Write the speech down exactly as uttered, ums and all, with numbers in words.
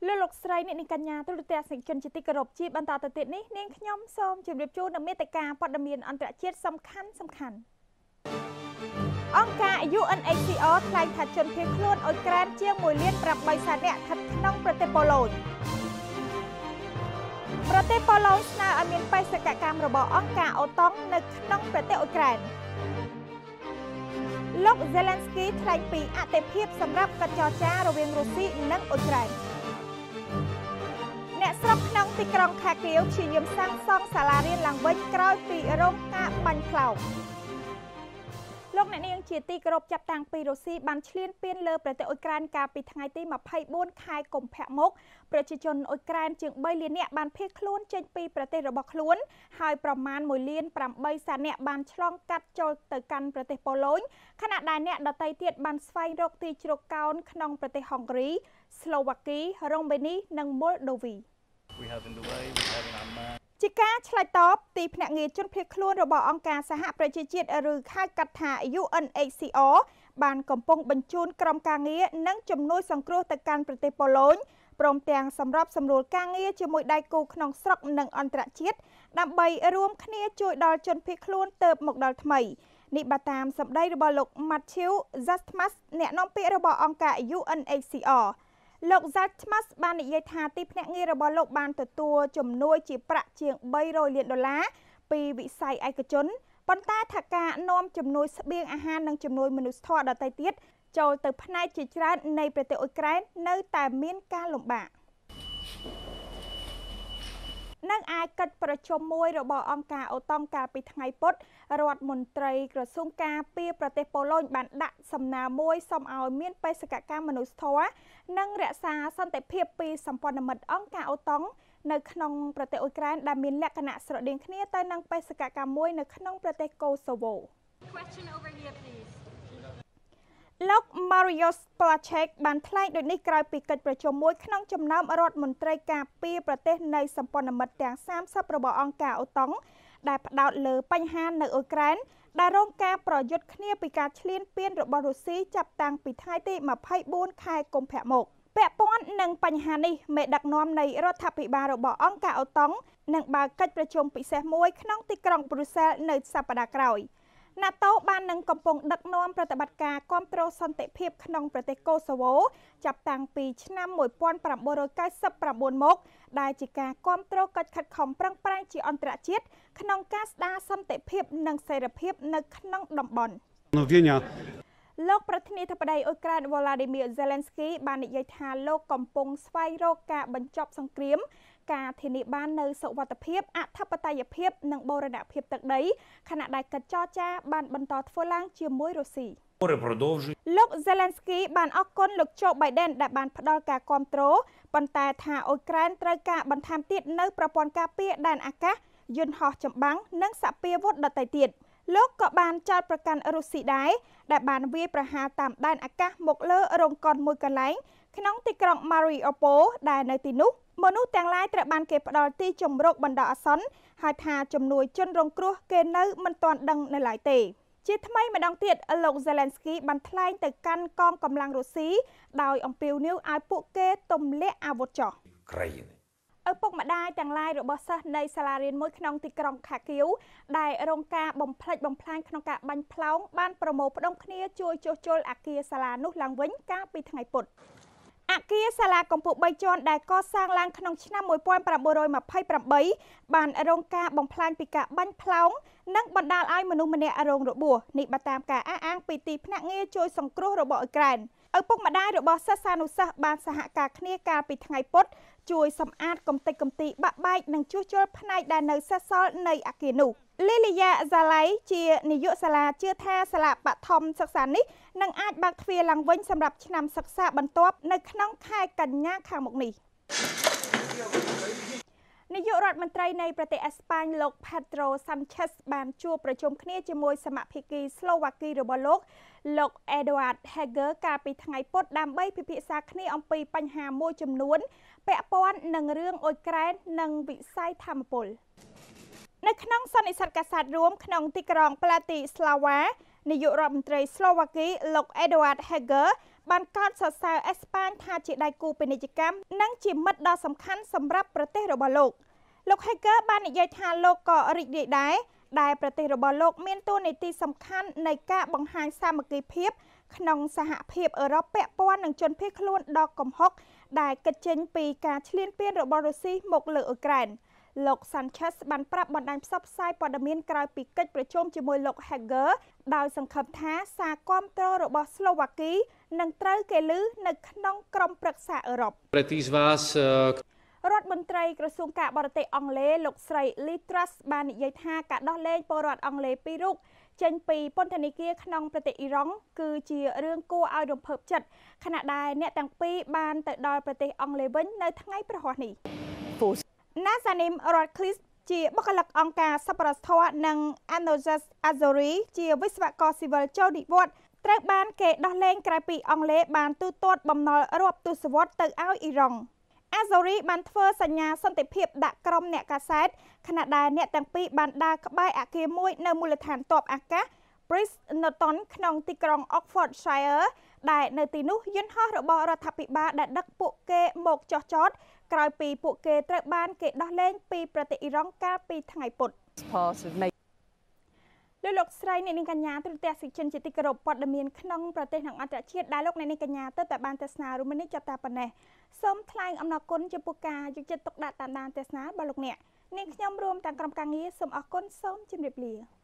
លើលោកស្រីអ្នកនាងកញ្ញាទូរទស្សនិកជនជាទីគោរពជាបន្តទៅទៀតនេះនាងខ្ញុំសូមជម្រាបជូននូវមេត្តាព័ត៌មានអន្តរជាតិសំខាន់សំខាន់អង្គការ U N H C R ថ្លែងថាជនភៀសខ្លួនអ៊ុយក្រែនជាងមួយលានប្រាំបីសែននាក់ស្ថិតក្នុងប្រទេសប៉ូឡូញប្រទេសប៉ូឡូញស្នើឲ្យមានបេសកកម្មរបស់អង្គការអូតុងនៅក្នុងប្រទេសអ៊ុយក្រែនលោក Zelensky ថ្លែងពីអតិភិបសម្រាប់កិច្ចចរចារវាងរុស្ស៊ីនិងអ៊ុយក្រែនអ្នកស្រុកក្នុងទីក្រុងខាគៀវព្យាយាមសាងសង់សាលារៀនឡើងវិញក្រោយពីរងការបាញ់ផ្លោមលោកអ្នកនាងជាទីគោរពចាប់តាំងពីរុស្ស៊ីបានឈ្លានពានលើប្រទេសអ៊ុយក្រែនកាលពីថ្ងៃទីម្ភៃបួនខែកុម្ភៈមកប្រជាជនអ៊ុយក្រែនជាងបីលាននាក់បានភៀសខ្លួនចេញពីប្រទេសរបស់ខ្លួនហើយប្រមាណមួយលានប្រាំបីសែននាក់បានឆ្លងកាត់ចូលទៅកាន់ប្រទេសប៉ូឡូញខណៈដែលអ្នកដទៃទៀតបានស្វែងរកទីជ្រកកោនក្នុងប្រទេសហុងគ្រីស្លូវ៉ាគីរ៉ូម៉េនីនិងម៉ូលដូវីជាការឆ្លើយតបទីភ្នាក់ងារជនភៀសខ្លួនរបស់អង្គការសហប្រជាជាតិឬហៅកាត់ថា U N H C R បានកំពុងបញ្ជូនក្រុមការងារនិងជំនួយសង្គ្រោះទៅកាន់ប្រទេសប៉ូឡូញព្រមទាំងសម្របសម្រួលការងារជាមួយដៃគូក្នុងស្រុកនិងអន្តរជាតិដើម្បីរួមគ្នាជួយដល់ជនភៀសខ្លួនទើបមកដល់ថ្មីនេះបើតាមសម្ដីរបស់លោក Matthew Zastmas អ្នកនាំពាក្យរបស់អង្គការ U N H C Rលោក Zastmas បាននិយាយថាទីភ្នាក់ងាររបស់លោកបានទទួលជំនួយជាប្រាក់ជាងបីរយលានដុល្លារពីវិស័យឯកជនប៉ុន្តែថាការនាំជំនួយស្បៀងអាហារនិងជំនួយមនុស្សធម៌ដទៃទៀតចូលទៅផ្នែកជាច្រើននៃប្រទេសអ៊ុយក្រែននៅតែមានការលំបាកនៅឯកិច្ចប្រជុំមួយរបស់អង្គការអូតុងកាលពីថ្ងៃពុធរដ្ឋមន្ត្រីក្រសួងការពារប្រទេសប៉ូឡូញបានដាក់សំណើមួយសុំឲ្យមានបេសកកម្មមនុស្សធម៌និងរក្សាសន្តិភាពពីសម្ព័ន្ធមិត្តអង្គការអូតុងនៅក្នុងប្រទេសអ៊ុយក្រែនដែលមានលក្ខណៈស្រដៀងគ្នាទៅនឹងបេសកកម្មមួយនៅក្នុងប្រទេសកូសូវូលោក Mariusz Błaszczak បានថ្លែងដូចនេះក្រោយពីកិច្ចប្រជុំមួយក្នុងចំណោមរដ្ឋមន្ត្រីការពារប្រទេសនៃសម្ព័ន្ធមិត្តទាំងសាមសិបរបស់អង្គការអូតុងដែលផ្ដោតលើបញ្ហានៅអ៊ុយក្រែនដែលរងការប្រយុទ្ធគ្នាពីការឈ្លានពានរបស់រុស្ស៊ីចាប់តាំងពីថ្ងៃទីម្ភៃបួនខែកុម្ភៈមកពាក់ព័ន្ធនឹងបញ្ហានេះមេដឹកនាំនៃរដ្ឋាភិបាលរបស់អង្គការអូតុងនឹងបើកកិច្ចប្រជុំពិសេសមួយក្នុងទីក្រុងប្រ៊ុយសែលនៅសប្តាហ៍ក្រោយNATO បាននឹងកំពុងដឹកនាំប្រតិបត្តិការគាំទ្រសន្តិភាពក្នុងប្រទេសកូសូវូចាប់តាំងពីឆ្នាំមួយពាន់ប្រាំបួនរយកៅសិបប្រាំបួនមកដែលជាការគាំទ្រកិច្ចខិតខំប្រឹងប្រែងជាអន្តរជាតិក្នុងការស្ដារសន្តិភាពនិងសេរីភាពនៅក្នុងតំបន់លោកប្រធានាធិបតីអ៊ុយក្រែន Volodymyr Zelensky បាននិយាយថាលោកកំពុងស្វែងរកការបញ្ចប់សង្គ្រាមការធានាបាននូវសុវត្ថិភាពអធិបតេយ្យភាពនិងបូរណភាពទឹកដីខណៈដែលកិច្ចចរចាបានបន្តធ្វើឡើងជាមួយរុស្ស៊ីលោក Zelensky បានអរគុណលោក Joe Biden ដែលបានផ្ដល់ការគាំទ្រប៉ុន្តែថាអ៊ុយក្រែនត្រូវការបន្ថែមទៀតនៅប្រព័ន្ធការពារដែនអាកាសយន្តហោះចម្បាំងនិងសពាវុធដទៃទៀតលោកក៏បានចោទប្រកាន់រុស្ស៊ីដែរដែលបានវាយប្រហារតាមដែនអាកាសមកលើរោងកុនមួយកន្លែងក្នុងទីក្រុង Mariupol ដែលនៅទីនោះមនុស្សទាំងឡាយត្រូវបានគេផ្ដល់ទីជម្រកបណ្ដោះអាសន្នហើយថាជំនួយជនរងគ្រោះគេនៅមិនទាន់ដឹងនៅឡើយទេជាថ្មីម្ដងទៀតលោក Zelensky បានថ្លែងទៅកាន់កងកម្លាំងរុស្ស៊ីដោយអំពាវនាវឲ្យពួកគេទម្លាក់អាវុធចោលឪពុកម្ដាយទាំងឡាយរបស់សិស្សនៃសាលារៀនមួយក្នុងទីក្រុងខាគៀវដែលរងការបំផ្លិចបំផ្លាញក្នុងការបាញ់ផ្លោងបានប្រមូលផ្ដុំគ្នាជួយជួសជុលអគារសាលានោះឡើងវិញកាលពីថ្ងៃពុធអគារសាលាកម្ពស់បីជាន់ដែលកសាងឡើងក្នុងឆ្នាំមួយពាន់ប្រាំបួនរយម្ភៃប្រាំបីបានរងការបំផ្លាញពីការបាញ់ផ្លោងនិងបណ្ដាលឲ្យមនុស្សម្នាក់រងរបួសនេះបើតាមការអះអាងពីទីភ្នាក់ងារជួយសង្គ្រោះរបស់អ៊ុយក្រែនឪពុកម្ដាយរបស់សិស្សានុសិស្សបានសហការគ្នាកាលពីថ្ងៃពុធជួយសម្អាតកម្ទេចកំទីបាក់បែកនិងជួសជុលផ្នែកដែលនៅសេសសល់នៃអគារនោះលីលីយ៉ាហ្សាឡៃជានាយកសាលាជឿថាសាលាបឋមសិក្សានេះនឹងអាចបើកទ្វារឡើងវិញសម្រាប់ឆ្នាំសិក្សាបន្ទាប់នៅក្នុងខែកញ្ញាខាងមុខនេះនាយករដ្ឋមន្ត្រីនៃប្រទេសអេស្ប៉ាញលោក Pedro Sanchez បានជួបប្រជុំគ្នាជាមួយសមាភិកីស្លូវ៉ាគីរបស់លោកលោក Eduard Heger កាលពីថ្ងៃពុធដើម្បីពិភាក្សាគ្នាអំពីបញ្ហាមួយចំនួនពាក់ព័ន្ធនឹងរឿងអ៊ុយក្រែននិងវិស័យថាមពលនៅក្នុងសន្និសីទកាសែតរួមក្នុងទីក្រុង Bratislava នាយករដ្ឋមន្ត្រីស្លូវ៉ាគីលោក Eduard Heger បានកោតសរសើរអេស្ប៉ាញថាជាដៃគូពាណិជ្ជកម្មនិងជាមិត្តដ៏សំខាន់សម្រាប់ប្រទេសរបស់លោកលោក Heger បាននិយាយថាលោកក៏រីករាយដែរដែលប្រទេសរបស់លោកមានតួនាទីសំខាន់នៃការបង្ហាញសាមគ្គីភាពក្នុងសហភាពអឺរ៉ុបពាក់ព័ន្ធនឹងជនភៀសខ្លួនដ៏កំហុកដែលកិច្ចចេញពីការឈ្លានពានរបស់រុស្ស៊ីមកលើអ៊ុយក្រែនលោក Sanchez បានប្រាប់បណ្ដាញផ្សព្វផ្សាយព័ត៌មានក្រោយពីកិច្ចប្រជុំជាមួយលោក Heger ដោយសង្ឃឹមថាសារគាំទ្ររបស់ស្លូវ៉ាគីនឹងត្រូវគេឮនៅក្នុងក្រុមប្រឹក្សាអឺរ៉ុបរដ្ឋមន្ត្រីក្រសួងការបរទេសអង់គ្លេសលោកស្រី Liz Truss បាននិយាយថាការដោះលែងពលរដ្ឋអង់គ្លេសពីររូបចេញពីពន្ធនាគារក្នុងប្រទេសអ៊ីរ៉ង់គឺជារឿងគួរឲ្យរំភើបចិត្តខណៈដែលអ្នកទាំងពីរបានទៅដល់ប្រទេសអង់គ្លេសវិញនៅថ្ងៃប្រហ័សនេះ Nazanin Ratcliffe ជាបុគ្គលិកអង្គការសប្បុរសធម៌និង Anojus Azori ជាវិស្វករស៊ីវិលចូលនិវត្តន៍ត្រូវបានគេដោះលែងក្រោយពីអង់គ្លេសបានទូទាត់បំណុលរាប់ទសវត្សរ៍ទៅឲ្យអ៊ីរ៉ង់ Azori បានធ្វើសញ្ញាសន្តិភាពដាក់ក្រុមអ្នកកាសែតខណៈដែលអ្នកទាំងពីរបានដើរក្បែរអគារមួយនៅមូលដ្ឋានទ័ពអាកាស Bridgenorton ក្នុងទីក្រុង Oxfordshire ដែលនៅទីនោះយន្តហោះរបស់រដ្ឋាភិបាលដែលដឹកពួកគេមកចោះចតក្រោយពីពួកគេត្រូវបានគេដោះលែងពីប្រទេសអ៊ីរ៉ង់កាលពីថ្ងៃពុធលោកលោកស្រីអ្នកនាងកញ្ញាទូរទស្សនិកជនជាទីគោរពព័ត៌មានក្នុងប្រទេសនិងអន្តរជាតិដែលលោកអ្នកនាងកញ្ញាទើបតែបានទស្សនារួមនេះចាប់តែប៉ុណ្ណេះសូមថ្លែងអំណរគុណចំពោះការយកចិត្តទុកដាក់តាមដានទស្សនារបស់លោកអ្នកនាងខ្ញុំរួមទាំងក្រុមការងារសូមអរគុណសូមជម្រាបលា